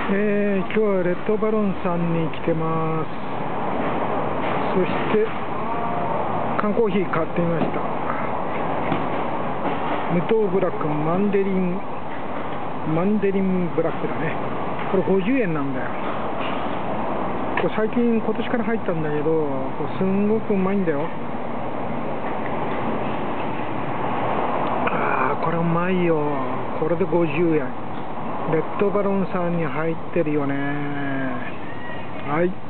今日はレッドバロンさんに来てます。そして缶コーヒー買ってみました。無糖ブラックマンデリンブラックだね。これ50円なんだよ。これ今年から入ったんだけど、これすんごくうまいんだよ。これうまいよ。これで50円。レッドバロンさんに入ってるよね。はい。